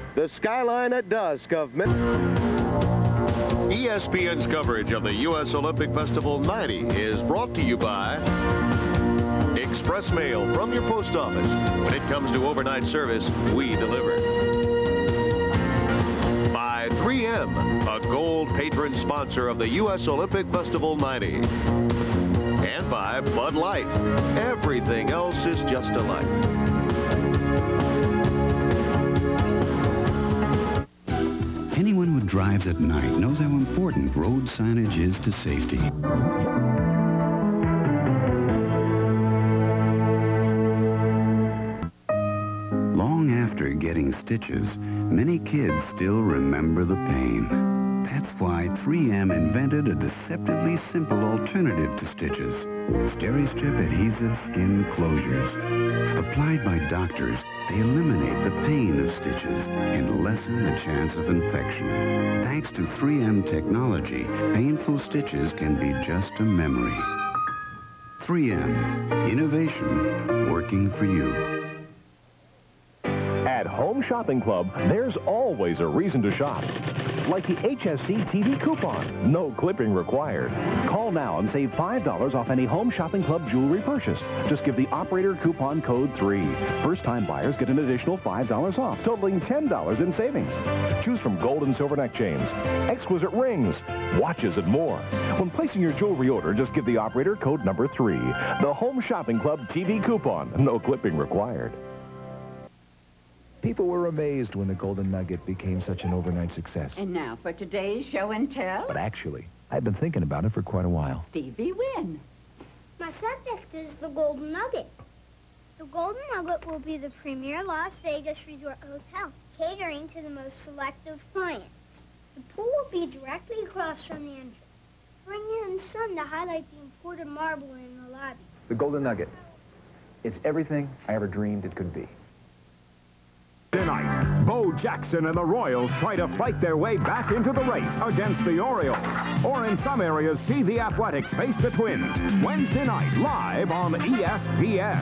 The skyline at dusk of... ESPN's coverage of the U.S. Olympic Festival 90 is brought to you by Express Mail from your post office. When it comes to overnight service, we deliver. By 3M, a gold patron sponsor of the U.S. Olympic Festival 90. And by Bud Light. Everything else is just a light. Anyone who drives at night knows how important road signage is to safety. Long after getting stitches, many kids still remember the pain. That's why 3M invented a deceptively simple alternative to stitches. Steri-Strip adhesive skin closures. Applied by doctors, they eliminate the pain of stitches and lessen the chance of infection. Thanks to 3M technology, painful stitches can be just a memory. 3M, innovation working for you. At Home Shopping Club, there's always a reason to shop. Like the HSC TV coupon, no clipping required. Call now and save $5 off any Home Shopping Club jewelry purchase. Just give the operator coupon code 3. First-time buyers get an additional $5 off, totaling $10 in savings. Choose from gold and silver neck chains, exquisite rings, watches, and more. When placing your jewelry order, just give the operator code number 3. The Home Shopping Club TV coupon, no clipping required. People were amazed when the Golden Nugget became such an overnight success. And now for today's show and tell. But actually, I've been thinking about it for quite a while. Stevie Wynn. My subject is the Golden Nugget. The Golden Nugget will be the premier Las Vegas resort hotel, catering to the most selective clients. The pool will be directly across from the entrance. Bring in the sun to highlight the imported marble in the lobby. The Golden Nugget. It's everything I ever dreamed it could be. Tonight, Bo Jackson and the Royals try to fight their way back into the race against the Orioles. Or in some areas, see the Athletics face the Twins. Wednesday night, live on ESPN.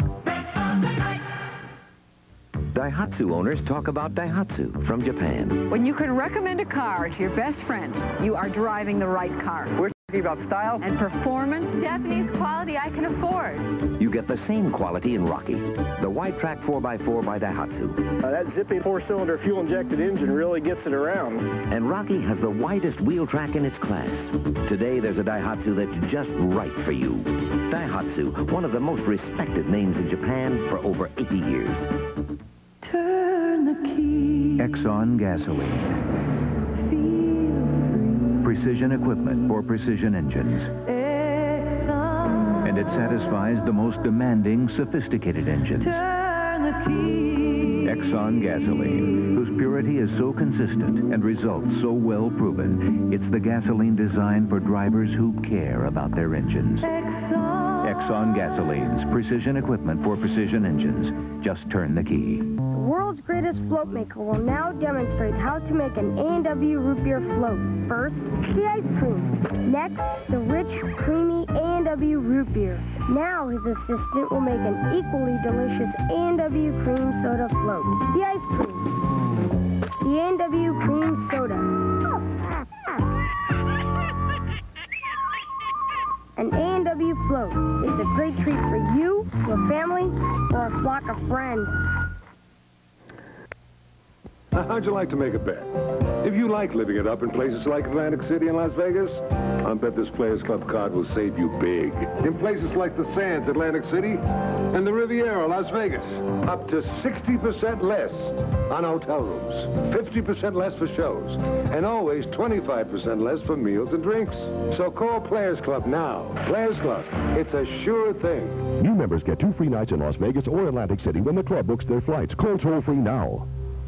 Daihatsu owners talk about Daihatsu from Japan. When you can recommend a car to your best friend, you are driving the right car. We're talking about style and performance. Japanese quality I can afford. You get the same quality in Rocky, the wide-track 4x4 by Daihatsu. That zippy four-cylinder fuel-injected engine really gets it around. And Rocky has the widest wheel track in its class. Today, there's a Daihatsu that's just right for you. Daihatsu, one of the most respected names in Japan for over 80 years. Turn the key. Exxon gasoline. Precision equipment for precision engines. And it satisfies the most demanding, sophisticated engines. Turn the key. Exxon gasoline, whose purity is so consistent and results so well proven. It's the gasoline designed for drivers who care about their engines. Exxon gasolines, precision equipment for precision engines. Just turn the key. The world's greatest float maker will now demonstrate how to make an A&W root beer float. First, the ice cream. Next, the rich, creamy A&W root beer. Now his assistant will make an equally delicious A&W cream soda float. The ice cream. The A&W cream soda. An A&W float is a great treat for you, your family, or a flock of friends. How'd you like to make a bet? If you like living it up in places like Atlantic City and Las Vegas, I bet this Players Club card will save you big. In places like the Sands, Atlantic City, and the Riviera, Las Vegas, up to 60% less on hotel rooms, 50% less for shows, and always 25% less for meals and drinks. So call Players Club now. Players Club, it's a sure thing. New members get 2 free nights in Las Vegas or Atlantic City when the club books their flights. Call toll-free now.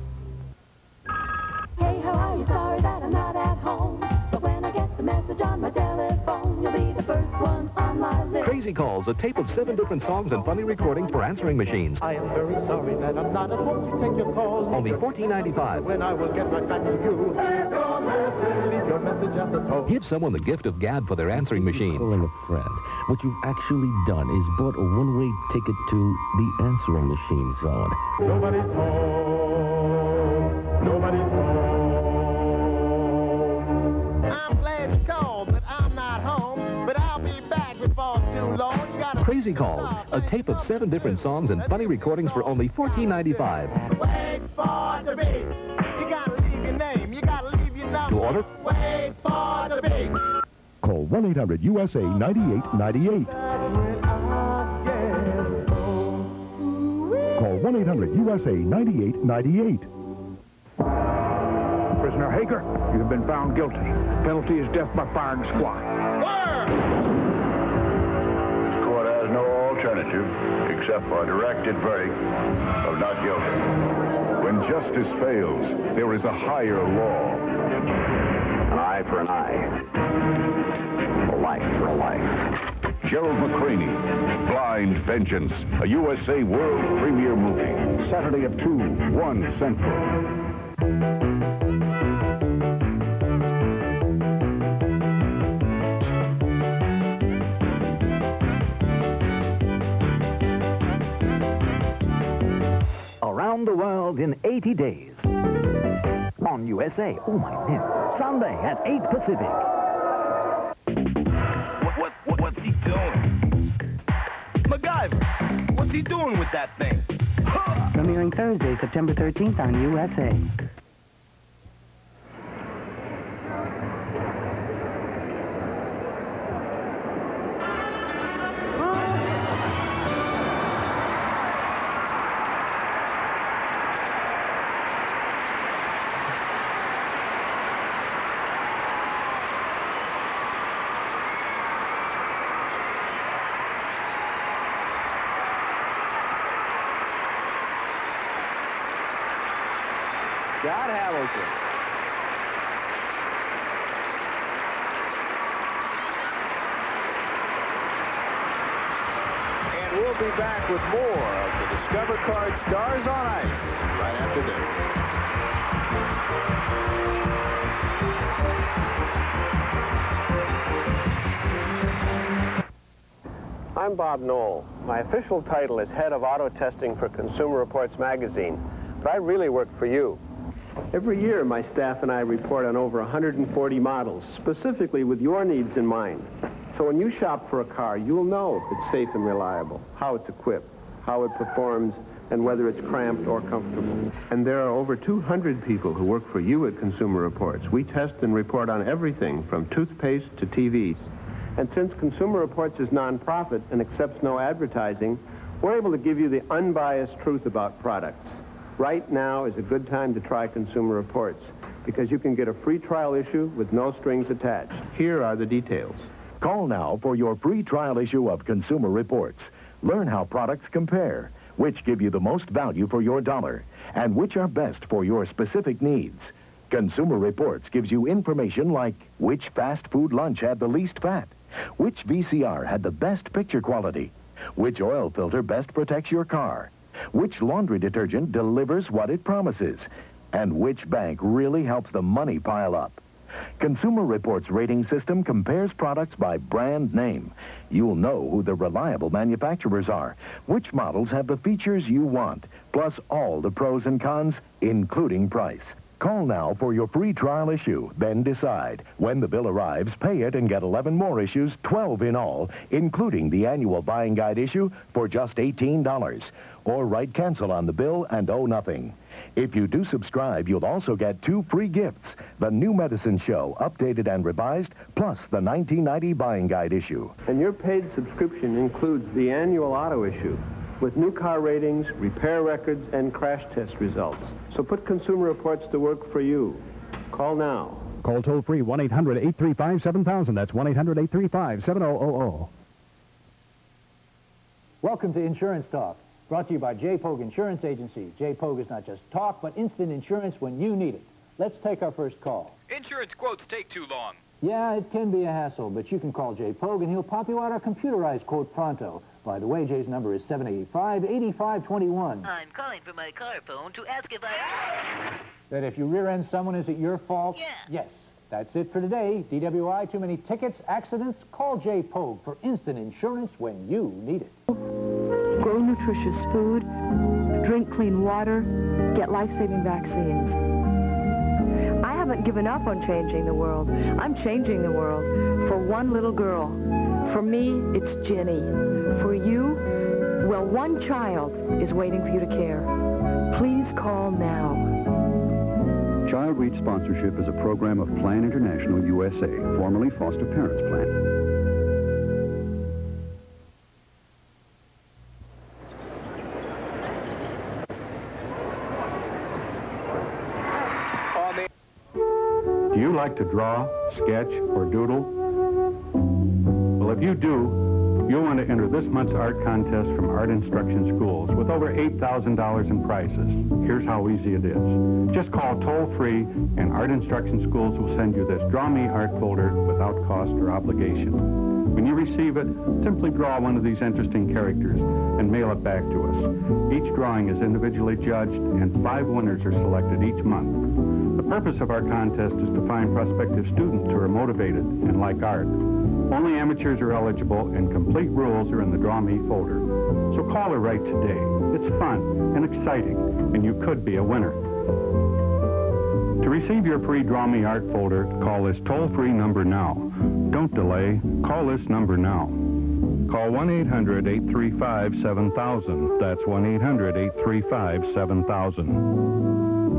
Hey, how are you? Sorry that I'm not at home. But when I get the message on my telephone, you'll be the first one on my list. Crazy Calls, a tape of 7 different songs and funny recordings for answering machines. I am very sorry that I'm not at home to take your call. Only $14.95. When I will get right back to you. Leave your message at the tone. Give someone the gift of gab for their answering machine. Calling a friend. What you've actually done is bought a one-way ticket to the answering machine zone. Nobody's home. Crazy Calls, a tape of 7 different songs and funny recordings for only $14.95. Wait for the beat. You gotta leave your name. You gotta leave your number. To order? Wait for the beat. Call 1-800-USA-9898. Call 1-800-USA-9898. Prisoner Hager, you have been found guilty. Penalty is death by firing squad. The court has no alternative except for a directed verdict of not guilty. When justice fails, there is a higher law. An eye for an eye. A life for a life. Gerald McCraney, Blind Vengeance, a USA world premiere movie. Saturday at 2, 1 Central. Around the world in 80 days. On USA. Oh, my man. Sunday at 8 Pacific. What's he doing? MacGyver, what's he doing with that thing? Premiering Thursday, September 13th on USA. Scott Hamilton. And we'll be back with more of the Discover Card Stars on Ice right after this. I'm Bob Knoll. My official title is Head of Auto Testing for Consumer Reports magazine, but I really work for you. Every year, my staff and I report on over 140 models, specifically with your needs in mind. So when you shop for a car, you'll know if it's safe and reliable, how it's equipped, how it performs, and whether it's cramped or comfortable. And there are over 200 people who work for you at Consumer Reports. We test and report on everything from toothpaste to TVs. And since Consumer Reports is nonprofit and accepts no advertising, we're able to give you the unbiased truth about products. Right now is a good time to try Consumer Reports because you can get a free trial issue with no strings attached. Here are the details. Call now for your free trial issue of Consumer Reports. Learn how products compare, which give you the most value for your dollar, and which are best for your specific needs. Consumer Reports gives you information like which fast food lunch had the least fat, which VCR had the best picture quality, which oil filter best protects your car, which laundry detergent delivers what it promises, and which bank really helps the money pile up. Consumer Reports rating system compares products by brand name. You'll know who the reliable manufacturers are, which models have the features you want, plus all the pros and cons, including price. Call now for your free trial issue, then decide. When the bill arrives, pay it and get 11 more issues, 12 in all, including the annual buying guide issue for just $18. Or write cancel on the bill and owe nothing. If you do subscribe, you'll also get 2 free gifts: the New Medicine Show, updated and revised, plus the 1990 buying guide issue. And your paid subscription includes the annual auto issue with new car ratings, repair records, and crash test results. So put Consumer Reports to work for you. Call now. Call toll-free 1-800-835-7000. That's 1-800-835-7000. Welcome to Insurance Talk, brought to you by J. Pogue Insurance Agency. J. Pogue is not just talk, but instant insurance when you need it. Let's take our first call. Insurance quotes take too long. Yeah, it can be a hassle, but you can call J. Pogue and he'll pop you out our computerized quote pronto. By the way, Jay's number is 785-8521. I'm calling from my car phone to ask if I... That if you rear-end someone, is it your fault? Yeah. Yes. That's it for today. DWI, too many tickets, accidents? Call J. Pogue for instant insurance when you need it. Grow nutritious food, drink clean water, get life-saving vaccines. I haven't given up on changing the world. I'm changing the world for one little girl. For me, it's Jenny. For you, well, one child is waiting for you to care. Please call now. Child Reach Sponsorship is a program of Plan International USA, formerly Foster Parents Plan. Do you like to draw, sketch, or doodle? Well, if you do, you'll want to enter this month's art contest from Art Instruction Schools with over $8,000 in prizes. Here's how easy it is. Just call toll-free, and Art Instruction Schools will send you this Draw Me art folder without cost or obligation. When you receive it, simply draw one of these interesting characters and mail it back to us. Each drawing is individually judged, and 5 winners are selected each month. The purpose of our contest is to find prospective students who are motivated and like art. Only amateurs are eligible, and complete rules are in the Draw Me folder. So call or write today. It's fun and exciting, and you could be a winner. To receive your free Draw Me art folder, call this toll-free number now. Don't delay. Call this number now. Call 1-800-835-7000. That's 1-800-835-7000.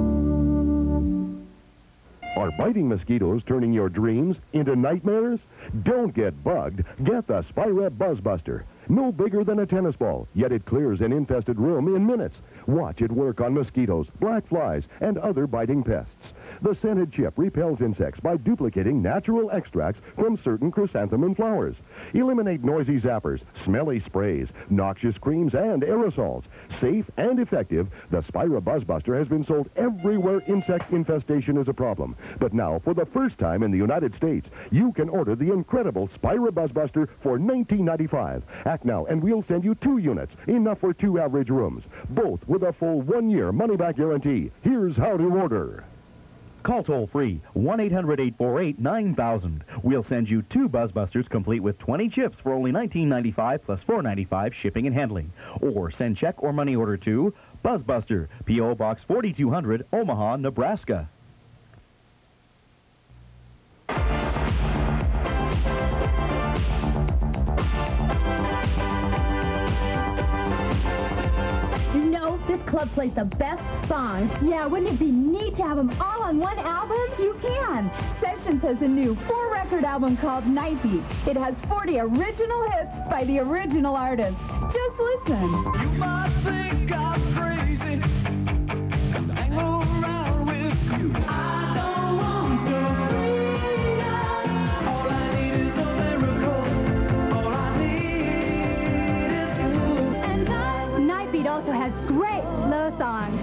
Are biting mosquitoes turning your dreams into nightmares? Don't get bugged. Get the Spira Buzzbuster. No bigger than a tennis ball, yet it clears an infested room in minutes. Watch it work on mosquitoes, black flies, and other biting pests. The scented chip repels insects by duplicating natural extracts from certain chrysanthemum flowers. Eliminate noisy zappers, smelly sprays, noxious creams, and aerosols. Safe and effective, the Spira Buzzbuster has been sold everywhere insect infestation is a problem. But now, for the first time in the United States, you can order the incredible Spira Buzzbuster for $19.95. Act now, and we'll send you 2 units, enough for 2 average rooms, both with a full 1-year money-back guarantee. Here's how to order. Call toll-free 1-800-848-9000. We'll send you 2 Buzzbusters complete with 20 chips for only $19.95 plus $4.95 shipping and handling. Or send check or money order to Buzzbuster, P.O. Box 4200, Omaha, Nebraska. This club plays the best songs. Yeah, wouldn't it be neat to have them all on one album? You can. Sessions has a new 4-record album called Night Beat. It has 40 original hits by the original artists. Just listen. You might think I'm crazy. I move around with you. I don't want your freedom. All I need is a miracle. All I need is you. And Night Beat also has great love songs.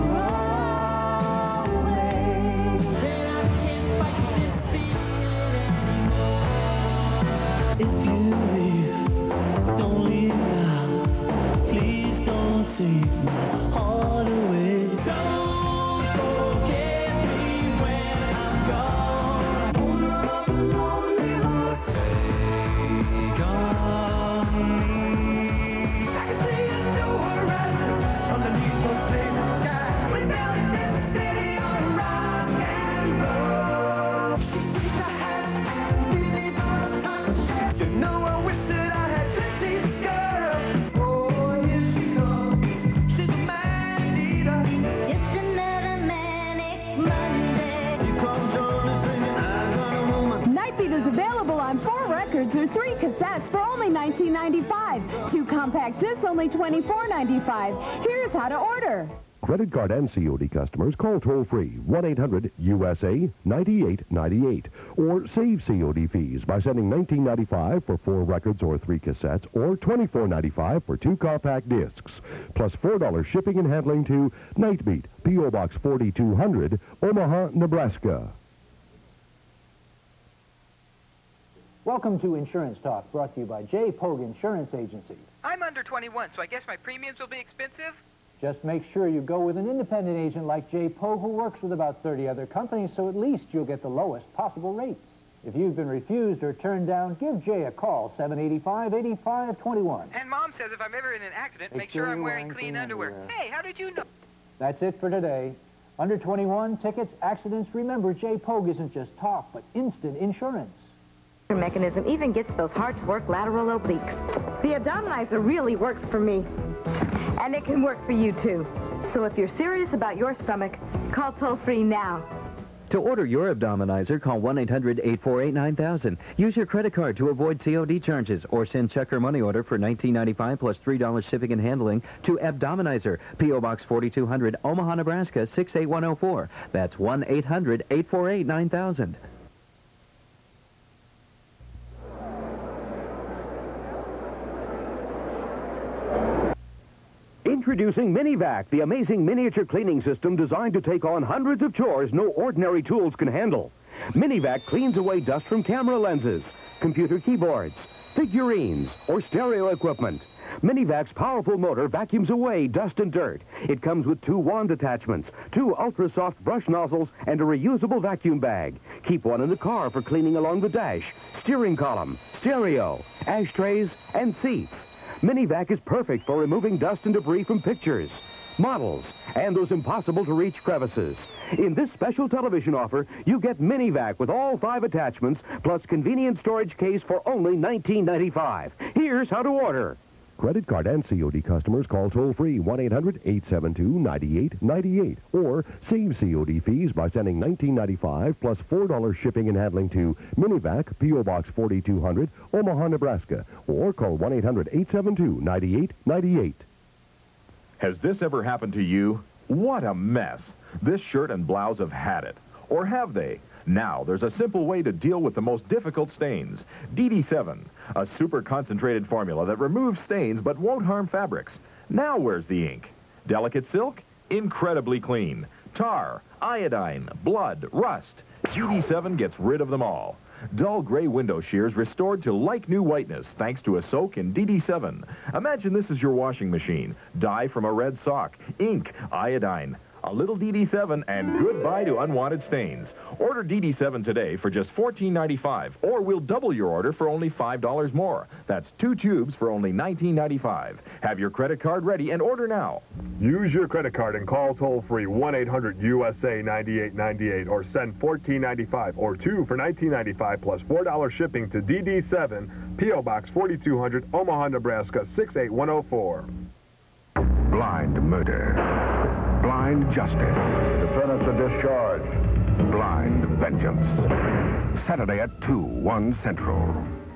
If you leave, don't leave now. Please don't take my heart away. Don't forget me when I'm gone. Owner of a lonely heart, take on me. I can see a new horizon underneath those blazing skies. We built this city on rock and roll. She seems to have easy for a touch. You know, I wish that I had Trixie's girl. Oh, here she comes. She's a man-eater. Just another manic Monday. You come join me singing, I got a woman. Night Beat is available on 4 records or 3 cassettes for only $19.95. 2 compact discs, only $24.95. Here's how to order. Credit card and COD customers call toll-free 1-800-USA-9898 or save COD fees by sending $19.95 for 4 records or 3 cassettes or $24.95 for 2 compact discs, plus $4 shipping and handling to Night Beat, P.O. Box 4200, Omaha, Nebraska. Welcome to Insurance Talk, brought to you by J. Pogue Insurance Agency. I'm under 21, so I guess my premiums will be expensive? Just make sure you go with an independent agent like J. Pogue, who works with about 30 other companies, so at least you'll get the lowest possible rates. If you've been refused or turned down, give Jay a call, 785-8521. And Mom says if I'm ever in an accident, make sure I'm wearing clean underwear. Hey, how did you know? That's it for today. Under 21, tickets, accidents, remember, J. Pogue isn't just talk, but instant insurance. mechanism even gets those hard-to-work lateral obliques. The Abdominizer really works for me. And it can work for you, too. So if you're serious about your stomach, Call toll-free now. To order your Abdominizer, call 1-800-848-9000. Use your credit card to avoid COD charges or send check or money order for $19.95 plus $3 shipping and handling to Abdominizer, P.O. Box 4200, Omaha, Nebraska 68104. That's 1-800-848-9000. Introducing Mini-Vac, the amazing miniature cleaning system designed to take on hundreds of chores no ordinary tools can handle. Mini-Vac cleans away dust from camera lenses, computer keyboards, figurines, or stereo equipment. Mini-Vac's powerful motor vacuums away dust and dirt. It comes with 2 wand attachments, 2 ultra-soft brush nozzles, and a reusable vacuum bag. Keep one in the car for cleaning along the dash, steering column, stereo, ashtrays, and seats. Mini-Vac is perfect for removing dust and debris from pictures, models, and those impossible-to-reach crevices. In this special television offer, you get Mini-Vac with all 5 attachments, plus convenient storage case for only $19.95. Here's how to order. Credit card and COD customers call toll-free 1-800-872-9898 or save COD fees by sending $19.95 plus $4 shipping and handling to Mini-Vac, P.O. Box 4200, Omaha, Nebraska, or call 1-800-872-9898. Has this ever happened to you? What a mess. This shirt and blouse have had it. Or have they? Now, there's a simple way to deal with the most difficult stains. DD7, a super concentrated formula that removes stains but won't harm fabrics. Now where's the ink? Delicate silk? Incredibly clean. Tar, iodine, blood, rust. DD7 gets rid of them all. Dull gray window shears restored to like-new whiteness thanks to a soak in DD7. Imagine this is your washing machine. Dye from a red sock. Ink, iodine. A little DD7 and goodbye to unwanted stains. Order DD7 today for just $14.95, or we'll double your order for only $5 more. That's 2 tubes for only $19.95. Have your credit card ready and order now. Use your credit card and call toll-free 1-800-USA-9898 or send $14.95 or 2 for $19.95 plus $4 shipping to DD7, P.O. Box 4200, Omaha, Nebraska 68104. Blind murder. Blind justice. To finish the discharge. Blind vengeance. Saturday at 2, 1 Central.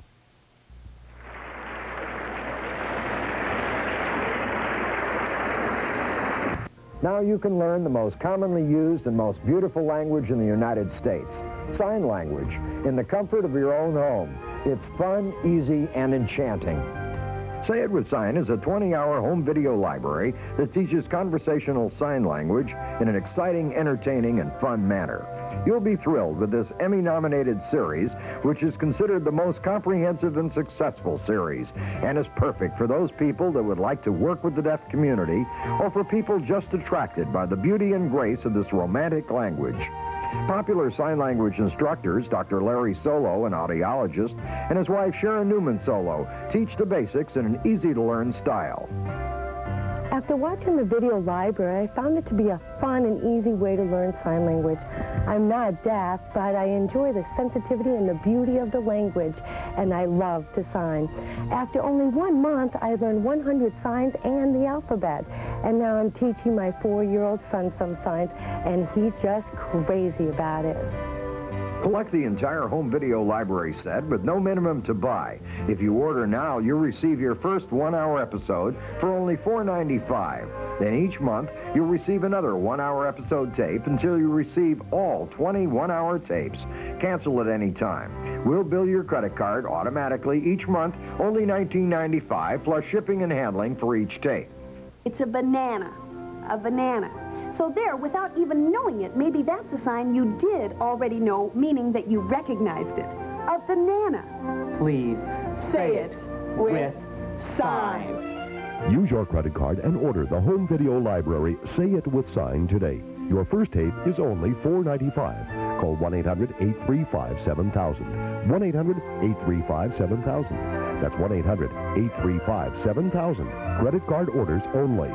Now you can learn the most commonly used and most beautiful language in the United States, sign language, in the comfort of your own home. It's fun, easy, and enchanting. Say It With Sign is a 20-hour home video library that teaches conversational sign language in an exciting, entertaining, and fun manner. You'll be thrilled with this Emmy-nominated series, which is considered the most comprehensive and successful series, and is perfect for those people that would like to work with the deaf community, or for people just attracted by the beauty and grace of this romantic language. Popular sign language instructors, Dr. Larry Solo, an audiologist, and his wife Sharon Newman Solo, teach the basics in an easy-to-learn style. After watching the video library, I found it to be a fun and easy way to learn sign language. I'm not deaf, but I enjoy the sensitivity and the beauty of the language, and I love to sign. After only 1 month, I learned 100 signs and the alphabet. And now I'm teaching my 4-year-old son some signs, and he's just crazy about it. Collect the entire home video library set with no minimum to buy. If you order now, you'll receive your first 1-hour episode for only $4.95. Then each month, you'll receive another 1-hour episode tape until you receive all 20 1-hour tapes. Cancel at any time. We'll bill your credit card automatically each month, only $19.95 plus shipping and handling for each tape. It's a banana. A banana. So there, without even knowing it, maybe that's a sign you did already know, meaning that you recognized it. A banana. Please say it with sign. Use your credit card and order the home video library Say It With Sign today. Your first tape is only $4.95. Call 1-800-835-7000. 1-800-835-7000. That's 1-800-835-7000. Credit card orders only.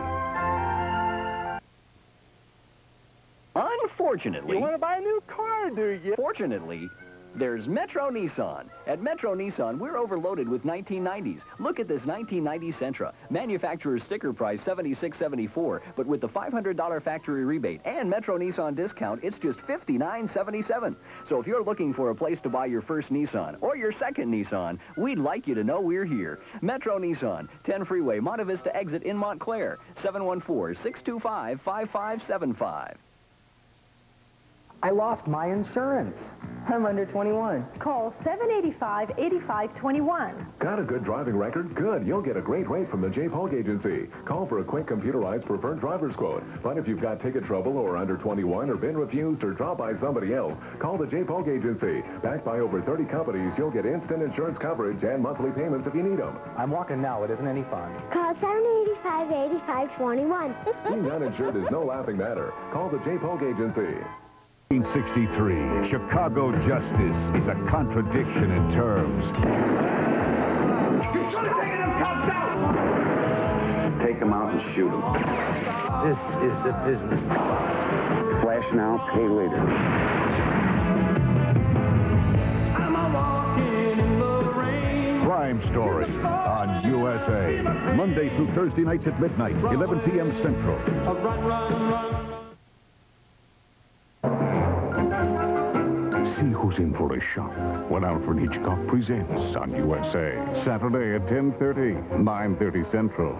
Unfortunately... You want to buy a new car, do you? Fortunately, There's Metro Nissan. At Metro Nissan, we're overloaded with 1990s. Look at this 1990 Sentra. Manufacturer's sticker price $76.74, but with the $500 factory rebate and Metro Nissan discount, it's just $59.77. So if you're looking for a place to buy your first Nissan or your second Nissan, we'd like you to know we're here. Metro Nissan, 10 Freeway, Monte Vista exit in Montclair, 714-625-5575. I lost my insurance. I'm under 21. Call 785-8521. Got a good driving record? Good. You'll get a great rate from the J. Polk Agency. Call for a quick computerized preferred driver's quote. But if you've got ticket trouble or under 21 or been refused or dropped by somebody else, call the J. Polk Agency. Backed by over 30 companies, you'll get instant insurance coverage and monthly payments if you need them. I'm walking now. It isn't any fun. Call 785-8521. Being uninsured is no laughing matter. Call the J. Polk Agency. 1963, Chicago justice is a contradiction in terms. You should have taken them cops out! Take them out and shoot them. This is a business. Flash now, pay later. Crime Story on USA. Monday through Thursday nights at midnight, 11 p.m. Central. See who's in for a shock when Alfred Hitchcock presents on USA. Saturday at 10:30, 9:30 Central.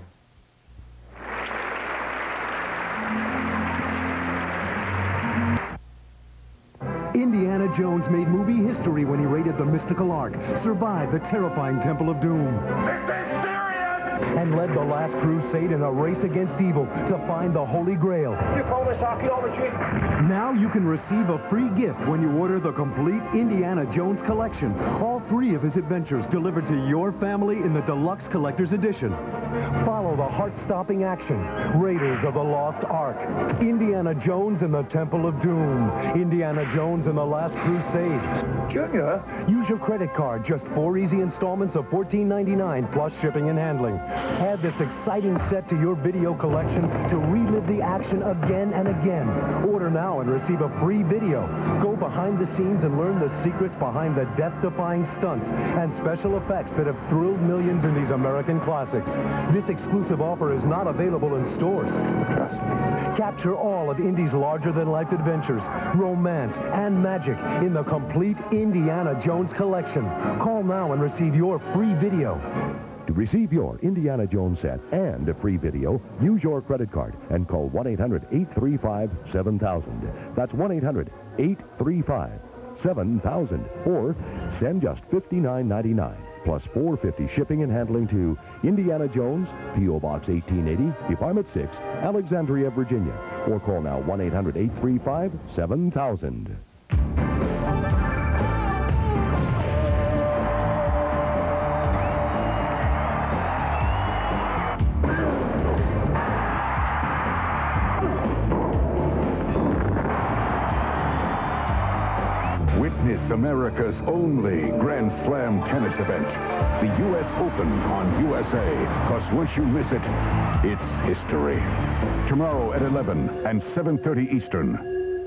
Indiana Jones made movie history when he raided the mystical Ark, survived the terrifying Temple of Doom, and led the last crusade in a race against evil to find the Holy Grail. You call this archaeology? Now you can receive a free gift when you order the complete Indiana Jones collection. All 3 of his adventures delivered to your family in the Deluxe Collector's Edition. Follow the heart-stopping action. Raiders of the Lost Ark. Indiana Jones and the Temple of Doom. Indiana Jones and the Last Crusade. Junior? Use your credit card. Just 4 easy installments of $14.99 plus shipping and handling. Add this exciting set to your video collection to relive the action again and again. Order now and receive a free video. Go behind the scenes and learn the secrets behind the death-defying stunts and special effects that have thrilled millions in these American classics. This exclusive offer is not available in stores. Trust me. Capture all of Indy's larger-than-life adventures, romance, and magic in the complete Indiana Jones collection. Call now and receive your free video. To receive your Indiana Jones set and a free video, use your credit card and call 1-800-835-7000. That's 1-800-835-7000. Or send just $59.99 plus $4.50 shipping and handling to Indiana Jones, P.O. Box 1880, Department 6, Alexandria, Virginia. Or call now 1-800-835-7000. Witness America's only Grand Slam tennis event, the U.S. Open on USA. Because once you miss it, it's history. Tomorrow at 11 and 7:30 Eastern.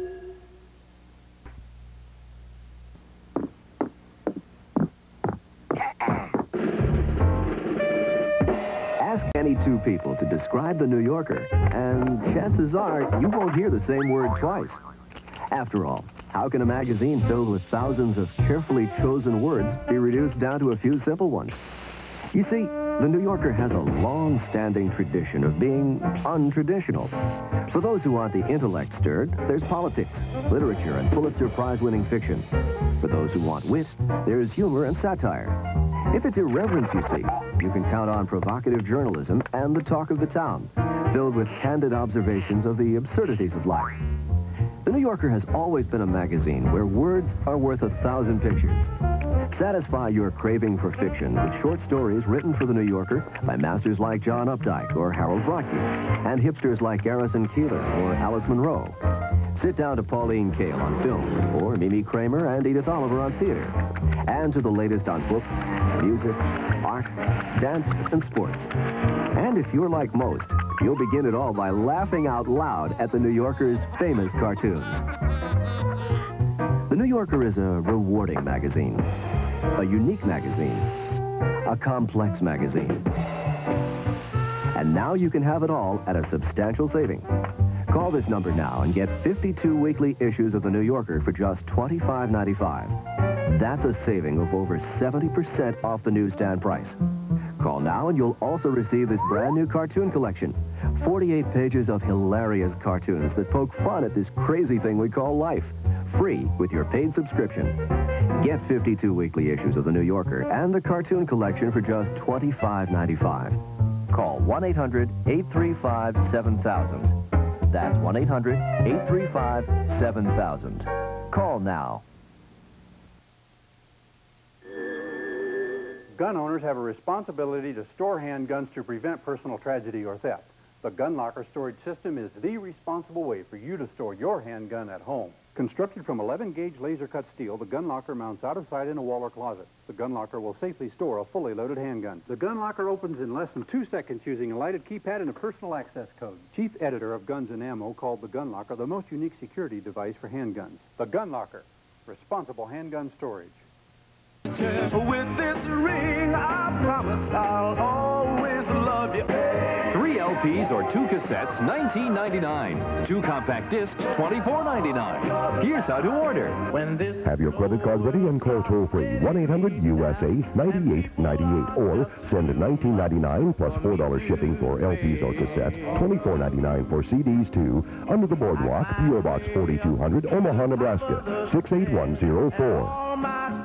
Ask any 2 people to describe the New Yorker, and chances are you won't hear the same word twice. After all, how can a magazine filled with thousands of carefully chosen words be reduced down to a few simple ones? You see, the New Yorker has a long-standing tradition of being untraditional. For those who want the intellect stirred, there's politics, literature, and Pulitzer Prize-winning fiction. For those who want wit, there's humor and satire. If it's irreverence, you see, you can count on provocative journalism and the talk of the town, filled with candid observations of the absurdities of life. The New Yorker has always been a magazine where words are worth 1,000 pictures. Satisfy your craving for fiction with short stories written for The New Yorker by masters like John Updike or Harold Brocky, and hipsters like Garrison Keillor or Alice Munro. Sit down to Pauline Kael on film, or Mimi Kramer and Edith Oliver on theater, and to the latest on books, music, art, dance, and sports. And if you're like most, you'll begin it all by laughing out loud at The New Yorker's famous cartoons. The New Yorker is a rewarding magazine, a unique magazine, a complex magazine. And now you can have it all at a substantial saving. Call this number now and get 52 weekly issues of The New Yorker for just $25.95. That's a saving of over 70% off the newsstand price. Call now and you'll also receive this brand new cartoon collection. 48 pages of hilarious cartoons that poke fun at this crazy thing we call life. Free with your paid subscription. Get 52 weekly issues of The New Yorker and the cartoon collection for just $25.95. Call 1-800-835-7000. That's 1-800-835-7000. Call now. Gun owners have a responsibility to store handguns to prevent personal tragedy or theft. The Gun Locker storage system is the responsible way for you to store your handgun at home. Constructed from 11-gauge laser-cut steel, the Gun Locker mounts out of sight in a wall or closet. The Gun Locker will safely store a fully loaded handgun. The Gun Locker opens in less than 2 seconds using a lighted keypad and a personal access code. Chief editor of Guns and Ammo called the Gun Locker the most unique security device for handguns. The Gun Locker, responsible handgun storage. With this ring, I promise I'll always love you. 3 LPs or 2 cassettes, $19.99. 2 compact discs, $24.99. Here's how to order. Have your credit card ready and call toll-free 1-800-USA-9898 or send $19.99 plus $4 shipping for LPs or cassettes, $24.99 for CDs too, under the Boardwalk, P.O. Box 4200, Omaha, Nebraska, 68104.